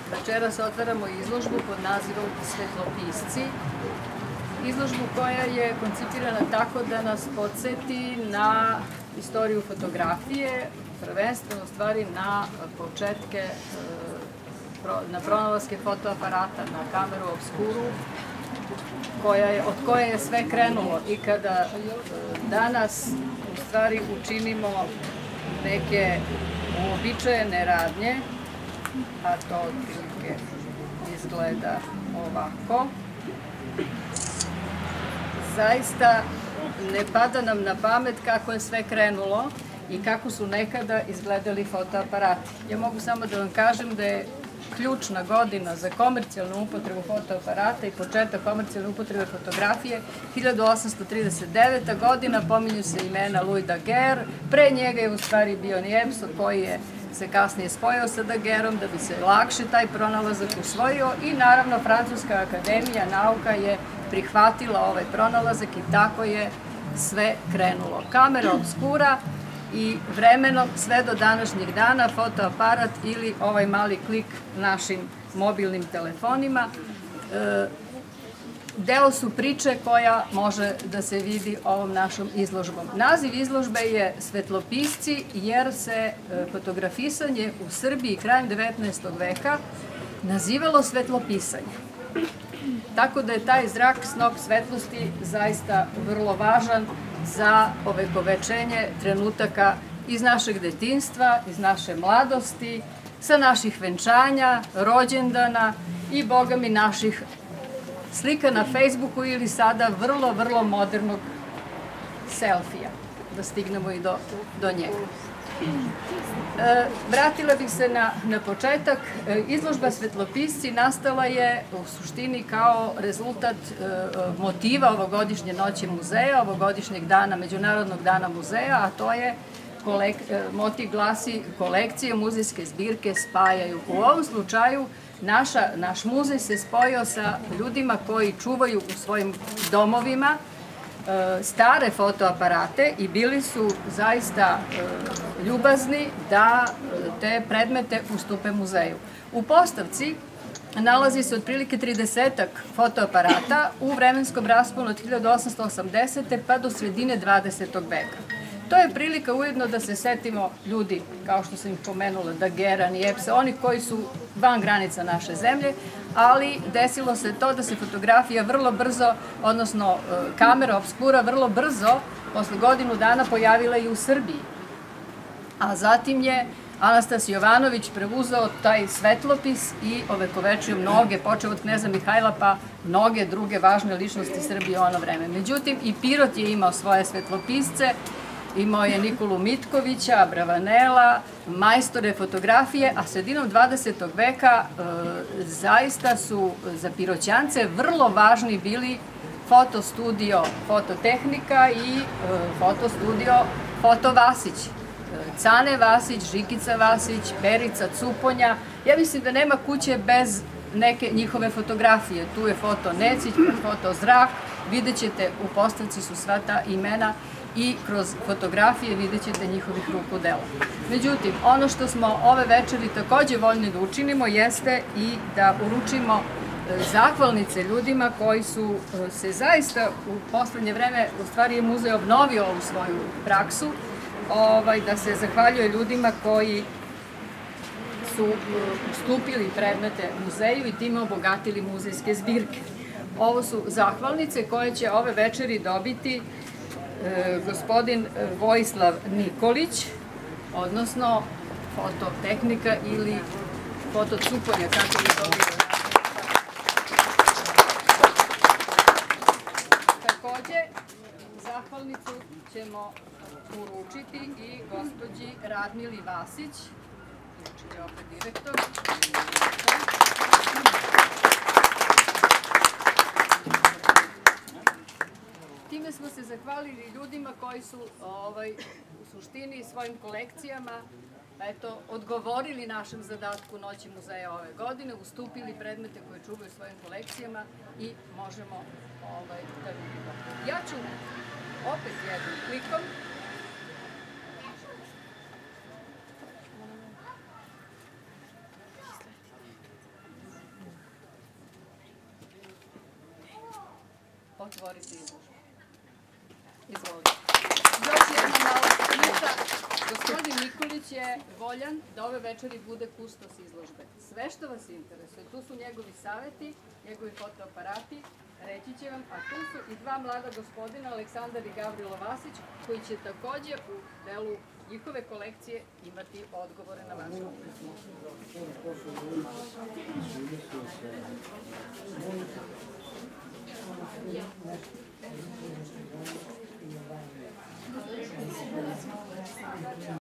Večeras otvaramo izložbu pod nazivom Svetlopisci. Izložbu koja je koncipirana tako da nas podsjeti na istoriju fotografije, prvenstveno stvari na početke, na pronalaske fotoaparata, na kameru obskuru, od koje je sve krenulo i kada danas u stvari učinimo neke uobičajene radnje, a to otprilike izgleda ovako. Zaista ne pada nam na pamet kako je sve krenulo i kako su nekada izgledali fotoaparati. Ja mogu samo da vam kažem da je ključna godina za komercijalnu upotrebu fotoaparata i početak komercijalne upotrebe fotografije 1839. godina, pominju se imena Louis Daguerre, pre njega je u stvari bio Niepce koji se kasnije spojio sa Daguerreom da bi se lakše taj pronalazak usvojio i naravno Francuska akademija nauka je prihvatila ovaj pronalazak i tako je sve krenulo. Kamera obskura i vremenom sve do današnjeg dana fotoaparat ili ovaj mali klik našim mobilnim telefonima deo su priče koja može da se vidi ovom našom izložbom. Naziv izložbe je Svetlopisci jer se fotografisanje u Srbiji krajem 19. veka nazivalo svetlopisanje. Tako da je taj zrak, snop svetlosti zaista vrlo važan za ovekovečenje trenutaka iz našeg detinjstva, iz naše mladosti, sa naših venčanja, rođendana i, boga mi, naših slika na Facebooku ili sada vrlo, vrlo modernog selfija, da stignemo i do njega. Vratila bih se na početak. Izložba Svetlopisci nastala je u suštini kao rezultat motiva ovogodišnje noći muzeja, ovogodišnjeg dana, Međunarodnog dana muzeja, a to je motiv glasi kolekcije muzejske zbirke spajaju. U ovom slučaju naš muzej se spojio sa ljudima koji čuvaju u svojim domovima stare fotoaparate i bili su zaista ljubazni da te predmete ustupe muzeju. U postavci nalazi se otprilike 30-ak fotoaparata u vremenskom rasponu od 1880. pa do sredine 20. veka. To je prilika ujedno da se setimo ljudi, kao što sam ih pomenula, Daguerrea, Niepce, oni koji su van granica naše zemlje, ali desilo se to da se fotografija vrlo brzo, odnosno kamera obskura vrlo brzo, posle godinu dana pojavila i u Srbiji. A zatim je Anastas Jovanović preuzeo taj svetlopis i ovekovečio mnoge, počeo od kneza Mihajla pa mnoge druge važne ličnosti Srbije u ono vreme. Međutim, i Pirot je imao svoje svetlopisce, imao je Nikolu Mitkovića, Abravanela, majstore fotografije, a sredinom 20. veka zaista su za Piroćance vrlo važni bili fotostudio Fototehnika i fotostudio Foto Vasić. Cane Vasić, Žikica Vasić, Berica Cuponja. Ja mislim da nema kuće bez neke njihove fotografije. Tu je foto Necić, foto Zrak, vidjet ćete u postavci su sva ta imena i kroz fotografije vidjet ćete njihovih ruku dela. Međutim, ono što smo ove večeri takođe voljni da učinimo jeste i da uručimo zahvalnice ljudima koji su se zaista u poslednje vreme, u stvari je muzej obnovio ovu svoju praksu, da se zahvaljuje ljudima koji su ustupili predmete muzeju i time obogatili muzejske zbirke. Ovo su zahvalnice koje će ove večeri dobiti gospodin Vojislav Nikolić, odnosno Fototehnika ili Fotocuponja, kako bi to bilo. Takođe, zahvalnicu ćemo uručiti i gospođi Radmili Vasić, znači je opet direktor. Time smo se zahvalili ljudima koji su u suštini svojim kolekcijama odgovorili našem zadatku Noći muzeja ove godine, ustupili predmete koje čuvaju svojim kolekcijama i možemo da vidimo. Ja ću opet jednim klikom otvoriti izložbu. Izvolite. Još jedna mala sitnica. Gospodin Nikolić je voljan da ove večeri bude kustos izložbe. Sve što vas interesuje, tu su njegovi saveti, njegovi fotoaparati, reći će vam, a tu su i dva mlada gospodina, Aleksandar i Gavrilo Vasić, koji će takođe u delu njihove kolekcije imati odgovore na vaše upite.